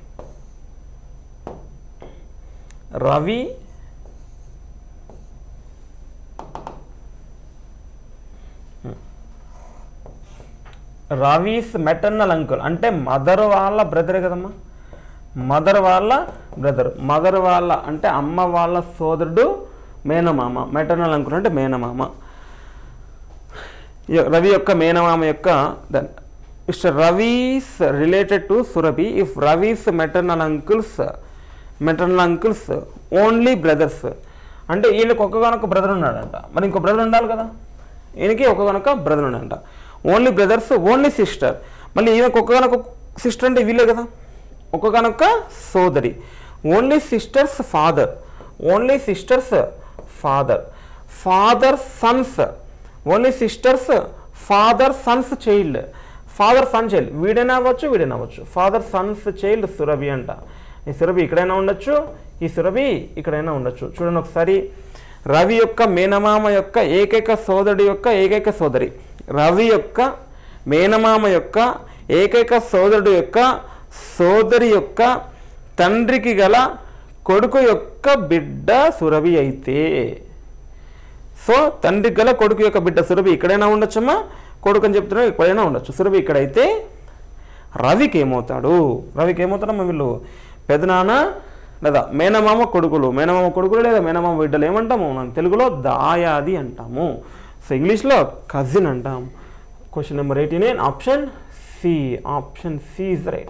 రవిస్ మెటర్నల్ అంకుల్ అంటే మదర్ వాళ్ళ బ్రదరే కదమ్మా. మదర్ వాళ్ళ అంటే అమ్మ వాళ్ళ సోదరుడు మేనమామ. మెటర్నల్ అంకుల్ అంటే మేనమామ. రవి యొక్క మేనమామ యొక్క then Mister Ravi's related to Surabhi if Ravi's maternal uncles only brothers. అంటే ఈయనకు ఒక్కగానొక్క బ్రదర్ ఉన్నాడంట, మరి ఇంకో బ్రదర్ ఉండాలి కదా, ఈయనకి ఒక్కగానొక్క బ్రదర్ ఉన్నాడంట. ఓన్లీ బ్రదర్స్ ఓన్లీ సిస్టర్, మళ్ళీ ఈయనకు ఒక్కగానొక్క సిస్టర్ అంటే వీళ్ళే కదా, ఒక్కగానొక్క సోదరి. Only sisters father, only sisters father sons, only sisters father sons child, father son child వీడైనా అవ్వచ్చు, ఫాదర్ సన్స్ చైల్డ్ సురభి అంట. ఈ సురభి ఇక్కడైనా ఉండొచ్చు, ఈ సురభి ఇక్కడైనా ఉండొచ్చు. చూడండి ఒకసారి, రవి యొక్క మేనమామ యొక్క ఏకైక సోదరుడి యొక్క ఏకైక సోదరి, రవి యొక్క మేనమామ యొక్క ఏకైక సోదరుడు యొక్క సోదరి యొక్క తండ్రికి గల కొడుకు యొక్క బిడ్డ సురభి అయితే, సో తండ్రికి గల కొడుకు యొక్క బిడ్డ సురభి ఇక్కడైనా ఉండొచ్చమ్మా, కొడుకు అని చెప్తున్నా ఇక్కడైనా ఉండొచ్చు. సురభి ఇక్కడైతే రవికి ఏమవుతాడమ్మా, వీళ్ళు పెదనాన్న లేదా మేనమామ కొడుకులు లేదా మేనమామ బిడ్డలు ఏమంటాము మనం తెలుగులో దాయాది అంటాము. సో ఇంగ్లీష్లో కజిన్ అంటాం. Question number 89 option C is the right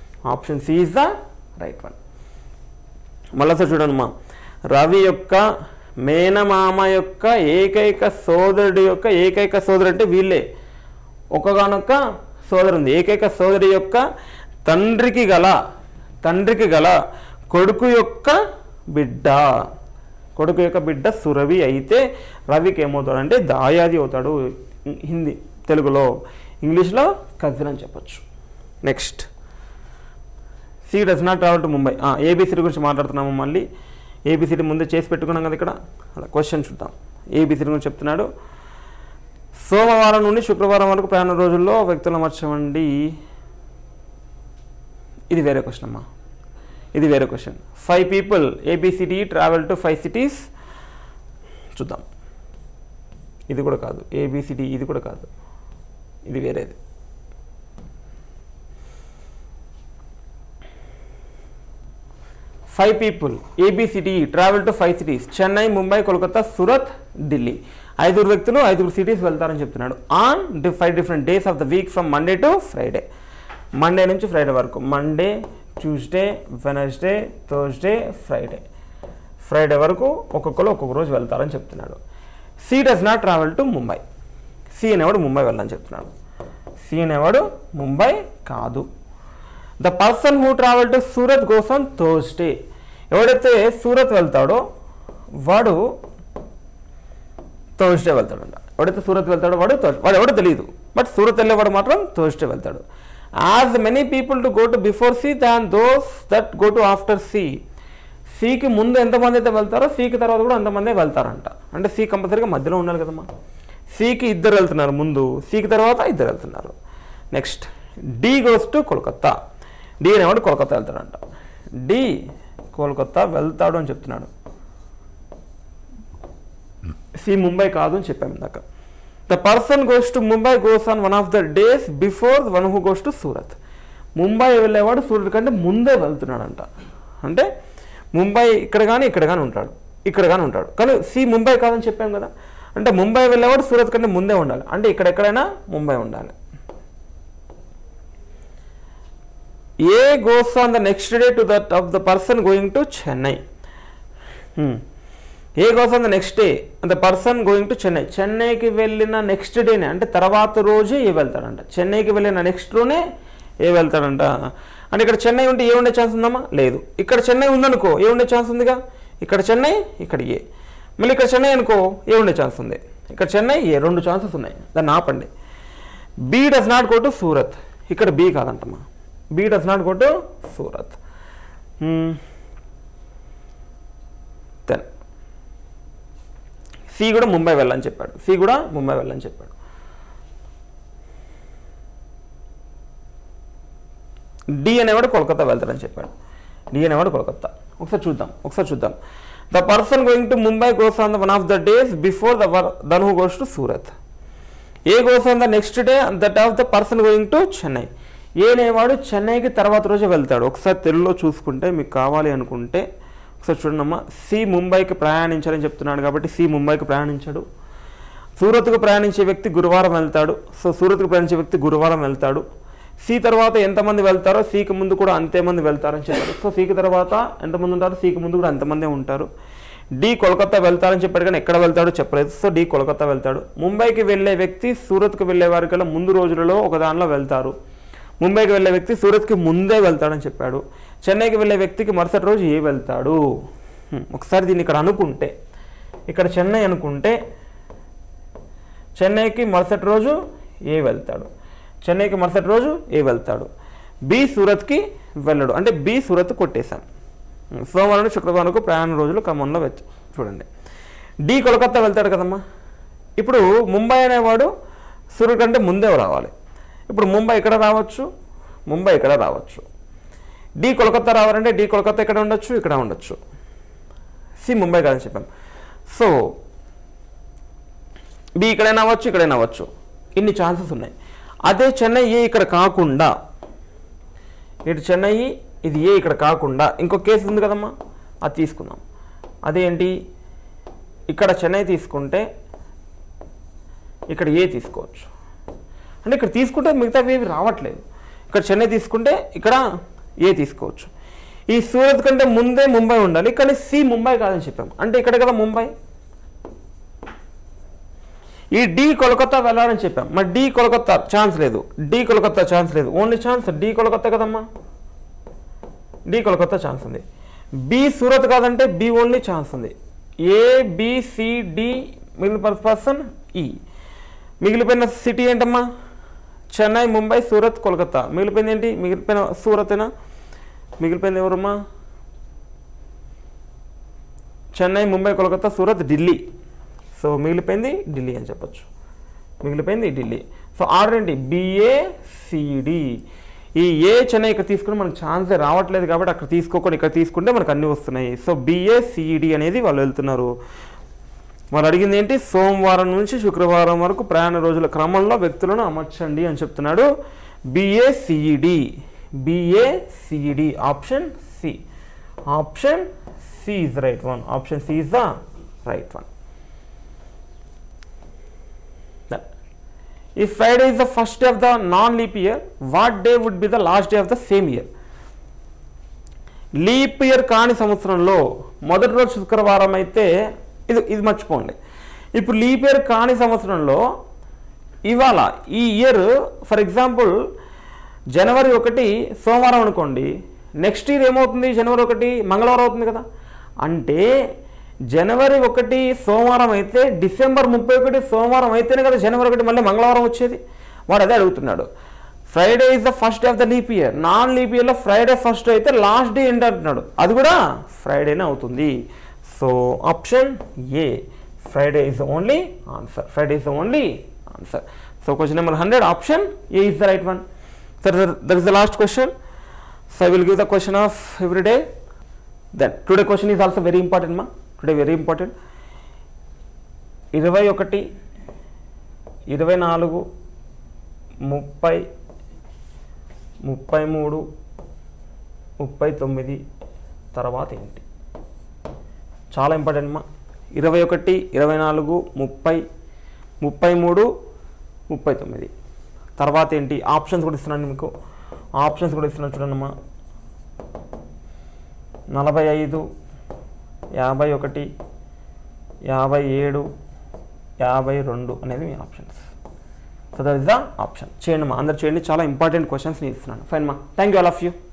one. మళ్ళీ సార్ చూడండి, రవి యొక్క మేనమామ యొక్క ఏకైక సోదరుడి యొక్క ఏకైక సోదరు అంటే వీళ్ళే, ఒక్కగానొక్క సోదరు ఉంది. ఏకైక సోదరి యొక్క తండ్రికి గల కొడుకు యొక్క బిడ్డ సురవి అయితే రవికి ఏమవుతాడు అంటే దాయాది అవుతాడు. హిందీ తెలుగులో, ఇంగ్లీష్లో కజిన్ అని చెప్పచ్చు. Next, C does not travel to Mumbai. A B C D గురించి మాట్లాడుతున్నాము. మళ్ళీ ఏబిసిడి ముందే చేసి పెట్టుకున్నాం కదా ఇక్కడ. అలా క్వశ్చన్ చూద్దాం. ఏబిసిడి గురించి చెప్తున్నాడు. సోమవారం నుండి శుక్రవారం వరకు ప్రయాణ రోజుల్లో వ్యక్తులను మార్చమండి. ఇది వేరే క్వశ్చన్ అమ్మా, ఇది వేరే question. 5 people ABCD travel to 5 cities. చూద్దాం. ఇది కూడా కాదు, ABCD ఇది కూడా కాదు, ఇది వేరేది. Five people ABCD travel to 5 cities. Chennai, Mumbai, Kolkata, Surat, Delhi. 5 వ్యక్తులు 5 సిటీస్ వెళ్తారని చెప్తున్నాడు. On 5 different days of the week from Monday to Friday. Monday నుంచి ఫ్రైడే వరకు. Monday, Tuesday, Wednesday, Thursday, Friday వరకు ఒక్కొక్క రోజు వెళ్తారని చెప్తున్నాడు. C does not travel to Mumbai. C అనేవాడు ముంబై వెళ్ళని చెప్తున్నాడు. సి అనేవాడు ముంబై కాదు. The person who travel to Surat goes on Thursday. ఎవడైతే సూరత్ వెళ్తాడో వాడు థర్స్డే వెళ్తాడంట. ఎవడైతే సూరత్ వెళ్తాడో వాడు ఎవడో తెలియదు, బట్ సూరత్ వెళ్ళేవాడు మాత్రం థర్స్డే వెళ్తాడు. As many people to go to before C than those that go to after C. సికి ముందు ఎంతమంది అయితే వెళ్తారో సికి తర్వాత కూడా అంతమంది వెళ్తారంట. అంటే సి కంపల్సరీగా మధ్యలో ఉండాలి కదమ్మా. సికి 2 వెళ్తున్నారు ముందు, సికి తర్వాత 2 వెళ్తున్నారు. Next, D goes to Kolkata. D అనేవాడు కోల్కత్తా వెళ్తాడంట. డి కోల్కత్తా వెళ్తాడు అని చెప్తున్నాడు. సి ముంబై కాదు అని చెప్పాము ఇందాక. The person goes to Mumbai goes on one of the days before one who goes to Surat. Mumbai వెళ్ళేవాడు సూరత్ కంటే ముందే వెళ్తున్నాడంట. అంటే ముంబై ఇక్కడ కానీ ఉంటాడు, కానీ సి ముంబై కాదని చెప్పాం కదా. అంటే ముంబై వెళ్ళేవాడు సూరత్ కంటే ముందే ఉండాలి, అంటే ఇక్కడెక్కడైనా ముంబై ఉండాలి. A goes on the next day to that of the person going to Chennai. A goes on the next day the person going to Chennai. చెన్నైకి వెళ్ళిన నెక్స్ట్ డేనే అంటే తర్వాత రోజే ఏ వెళ్తాడంట. చెన్నైకి వెళ్ళిన నెక్స్ట్ రోజే ఏ వెళ్తాడంట. అంటే ఇక్కడ చెన్నై ఉంటే ఏ ఉండే ఛాన్స్ ఉందమ్మా? లేదు. ఇక్కడ చెన్నై ఉందనుకో ఏ ఉండే ఛాన్స్ ఉందిగా. ఇక్కడ చెన్నై, ఇక్కడ ఏ. మళ్ళీ ఇక్కడ చెన్నై అనుకో ఏ ఉండే ఛాన్స్ ఉంది. ఇక్కడ చెన్నై ఏ, 2 ఛాన్సెస్ ఉన్నాయి. దాన్ని ఆపండి. B does not go to Surat. ఇక్కడ బి కాదంటమ్మా. B does not go to Surat. Then C కూడా ముంబై వెళ్ళని చెప్పాడు. డి అనేవాడు కోల్కతా వెళ్తాడని చెప్పాడు. ఒకసారి చూద్దాం. The person going to Mumbai goes on the one of the days before than who goes to Surat. A goes on the next day that of the person going to Chennai. A అనేవాడు చెన్నైకి తర్వాత రోజే వెళ్తాడు. ఒకసారి తెలుగులో చూసుకుంటే మీకు కావాలి అనుకుంటే ఒకసారి చూడండి అమ్మా. సి ముంబైకి ప్రయాణించాలని చెప్తున్నాడు కాబట్టి సి ముంబైకి ప్రయాణించాడు. సూరత్కు ప్రయాణించే వ్యక్తి గురువారం వెళ్తాడు. సో సూరత్కు ప్రయాణించే వ్యక్తి గురువారం వెళ్తాడు. సి తర్వాత ఎంతమంది వెళ్తారో సికి ముందు కూడా అంతే మంది వెళ్తారని చెప్పారు. సో సికి తర్వాత ఎంతమంది ఉంటారు, సికి ముందు కూడా అంతమందే ఉంటారు. డి కోల్కతా వెళ్తారని చెప్పాడు కానీ ఎక్కడ వెళ్తాడో చెప్పలేదు. సో డి కోల్కతా వెళ్తాడు. ముంబైకి వెళ్ళే వ్యక్తి సూరత్కు వెళ్ళే వారికల్లా ముందు రోజులలో ఒక దానిలో వెళ్తారు. ముంబైకి వెళ్ళే వ్యక్తి సూరత్కి ముందే వెళ్తాడని చెప్పాడు. చెన్నైకి వెళ్ళే వ్యక్తికి మరుసటి రోజు ఏ వెళ్తాడు. ఒకసారి దీన్ని ఇక్కడ అనుకుంటే, ఇక్కడ చెన్నై అనుకుంటే చెన్నైకి మరుసటి రోజు ఏ వెళ్తాడు, చెన్నైకి మరుసటి రోజు ఏ వెళ్తాడు. బి సూరత్కి వెళ్ళడు అంటే బి సూరత్ కొట్టేశాం. సోమవారం నుండి శుక్రవారంకు ప్రయాణ రోజులు క్రమంలో చూడండి. డి కోల్కతా వెళ్తాడు కదమ్మా. ఇప్పుడు ముంబై అనేవాడు సూరత్ కంటే ముందే రావాలి. ఇప్పుడు ముంబై ఇక్కడ రావచ్చు, ముంబై ఇక్కడ రావచ్చు. డి కోల్కతా రావాలంటే డి కోల్కతా ఇక్కడ ఉండొచ్చు, ఇక్కడ ఉండొచ్చు. సి ముంబై కాదని చెప్పాం. సో బి ఇక్కడైనా అవ్వచ్చు, ఇక్కడైనా అవ్వచ్చు. ఇన్ని ఛాన్సెస్ ఉన్నాయి. అదే చెన్నై ఏ ఇక్కడ కాకుండా, ఇటు చెన్నై ఇది ఏ ఇక్కడ కాకుండా ఇంకో కేసు ఉంది కదమ్మా, అది తీసుకుందాం. అదేంటి, ఇక్కడ చెన్నై తీసుకుంటే ఇక్కడ ఏ తీసుకోవచ్చు. అంటే ఇక్కడ తీసుకుంటే మిగతావి ఏవి రావట్లేదు. ఇక్కడ చెన్నై తీసుకుంటే ఇక్కడ ఏ తీసుకోవచ్చు. ఈ సూరత్ కంటే ముందే ముంబై ఉండాలి కానీ సి ముంబై కాదని చెప్పాము. అంటే ఇక్కడ కదా ముంబై. ఈ డి కోల్కతా వెళ్ళాలని చెప్పాం. మరి డి కోల్కతా ఛాన్స్ లేదు, డి కోల్కతా ఛాన్స్ లేదు. ఓన్లీ ఛాన్స్ డి కోల్కతా కదమ్మా, డి కోల్కతా ఛాన్స్ ఉంది. బి సూరత్ కాదంటే బి ఓన్లీ ఛాన్స్ ఉంది. ఏ బి సి డి మిగిలిన పర్సన్ ఈ. మిగిలిపోయిన సిటీ ఏంటమ్మా, చెన్నై ముంబై సూరత్ కోల్కతా. మిగిలిపోయింది ఏంటి, మిగిలిపోయిన సూరతేనా, మిగిలిపోయింది ఎవరమ్మా, చెన్నై ముంబై కోల్కతా సూరత్ ఢిల్లీ. సో మిగిలిపోయింది ఢిల్లీ అని చెప్పచ్చు, మిగిలిపోయింది ఢిల్లీ. సో ఆర్డర్ ఏంటి, బిఏసిడి. ఈ ఏ చెన్నై ఇక్కడ తీసుకుని మనకు ఛాన్సే రావట్లేదు కాబట్టి అక్కడ తీసుకోకుండా ఇక్కడ తీసుకుంటే మనకు అన్నీ వస్తున్నాయి. సో బిఏసిడి అనేది వాళ్ళు వెళ్తున్నారు. వాళ్ళు అడిగింది ఏంటి, సోమవారం నుంచి శుక్రవారం వరకు ప్రయాణ రోజుల క్రమంలో వ్యక్తులను అమర్చండి అని చెప్తున్నాడు. B A C D, B A C D option C. Option C is the right one. Option C is the right one. If Friday is the first day of the non-leap year, what day would be the last day of the same year? Leap year కాని సంవత్సరంలో మొదటి రోజు శుక్రవారం అయితే ఇది మర్చిపోండి. ఇప్పుడు leap year కాని సంవత్సరంలో ఇవాళ ఈ ఇయర్ ఫర్ ఎగ్జాంపుల్ జనవరి 1 సోమవారం అనుకోండి, నెక్స్ట్ ఇయర్ ఏమవుతుంది, జనవరి 1 మంగళవారం అవుతుంది కదా. అంటే జనవరి 1 సోమవారం అయితే డిసెంబర్ 31 సోమవారం అయితేనే కదా జనవరి 1 మళ్ళీ మంగళవారం వచ్చేది. వాడు అదే అడుగుతున్నాడు. Friday is the first day of the leap year. Non leap ఇయర్లో ఫ్రైడే ఫస్ట్ అయితే లాస్ట్ డే ఏంటి అంటున్నాడు, అది కూడా ఫ్రైడేనే అవుతుంది. So option A, Friday is the only answer. Friday is the only answer. So question number 100, option A is the right one. So that is the last question. So I will give the question of every day. Then today question is also very important మా, today very important. 21, 24, 30, 33, 39 తర్వాత ఏంటి, చాలా important మా. 21, 24, 30, 33, 39 తర్వాత ఏంటి. Options కూడా ఇస్తున్నాను మీకు, ఆప్షన్స్ కూడా ఇస్తున్నాను చూడండి అమ్మా. 45, 51, 57, 52 అనేది మీ options. So that is the option. చేయండి మా, అందరు చేయండి, చాలా ఇంపార్టెంట్ క్వశ్చన్స్ నేను ఇస్తున్నాను. ఫైన్ మా, thank you all of you.